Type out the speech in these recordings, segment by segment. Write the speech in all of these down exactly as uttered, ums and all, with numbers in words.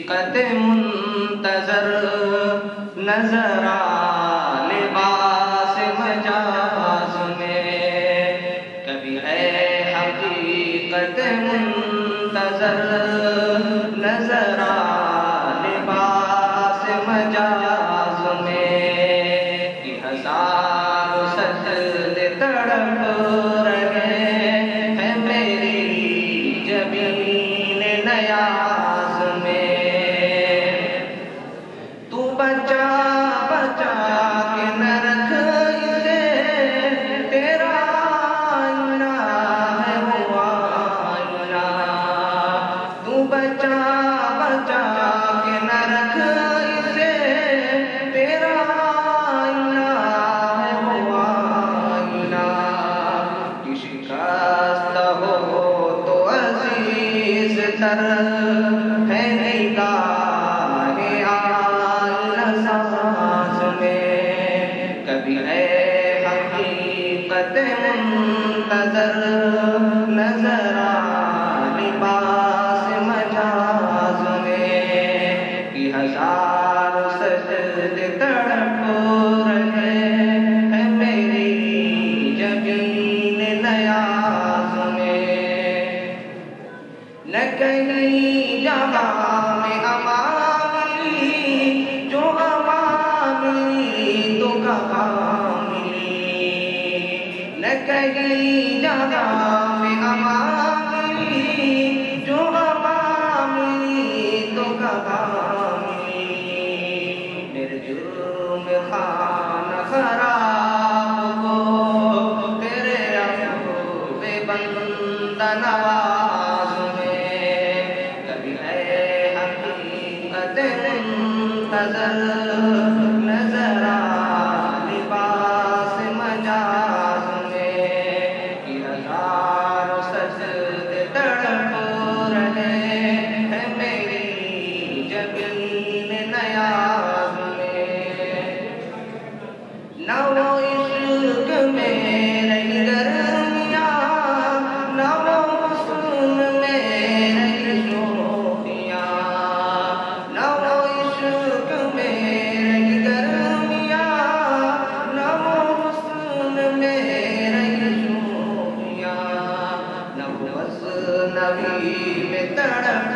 حقیقت منتظر نظر آ لباس مجاز میں، کبھی ہے حقیقت منتظر نظر آ لباس مجاز میں، کہ ہزار سجدے تڑپ رہے ہیں میری جبین نیاز میں، تو بچا بچا کے نہ رکھ اسے، تیرا آئینہ ہے وہ آئینہ، تو بچا بچا کے نہ رکھ اسے، تیرا آئینہ ہے وہ آئینہ، کہ شکست ہو تو عزیز تر ہے نگاہ آئینہ ساز میں، کبھی ہے حقیقت منتظر نظر آ لباس مجاز میں، کہ ہزار سجدے تڑپ رہے ہیں میری جبین نیاز میں، نہ کہیں جہاں میں امان ملی، جو امان ملی تو کہاں ملی، نہ کہیں جہاں میں امان ملی، جو امان ملی تو کہاں ملی، میرے جرم خانہ خراب کو تیرے عفو بندہ نواز میں، کبھی ہے حقیقت منتظر نظر آ لباس مجاز میں، کہ ہزار سجدے تڑپ رہے ہیں میری جبین نیاز میں، نہ وہ عشق میں رہی گرمیاں، نہ وہ حسن میں رہی شوخیاں، نہ وہ عشق میں رہی گرمیاں، نہ وہ حسن میں رہی شوخیاں، نہ وہ غزنوی میں تڑپ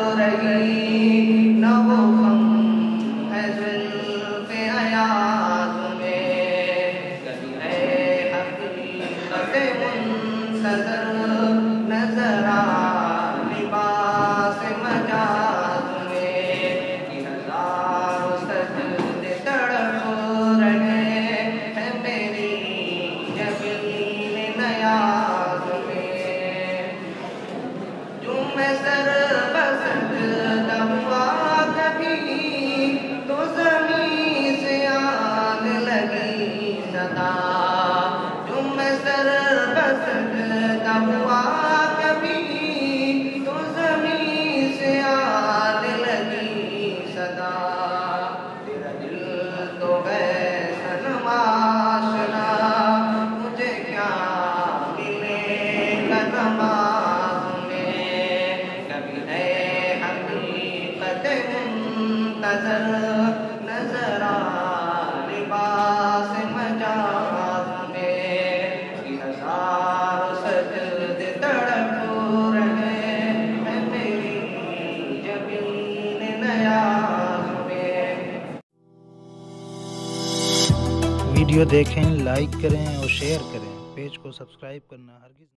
رہی، نہ وہ غم ہے زلف ایاز میں، کبھی ہے حقیقت منتظر نظر آ لباس مجاز میں، کہ ہزار سجدے تڑپ رہے ہیں میری جبین نیاز میں، جو میں سر بسجدہ ہوا کبھی تو زمین سے آنے لگی صدا، جو میں سر بسجدہ ہوا کبھی تو زمین سے آنے لگی صدا، تیرا دل تو ہے صنم آشنا، مجھے کیا ملے گا نماز میں، کبھی ہے حقیقت منتظر نظر آ لباس مجاز میں، کہ ہزار سجدے تڑپ رہے ہیں میری جبین نیاز میں۔ ویڈیو دیکھیں، لائک کریں اور شیئر کریں، پیج کو سبسکرائب کرنا ہرگز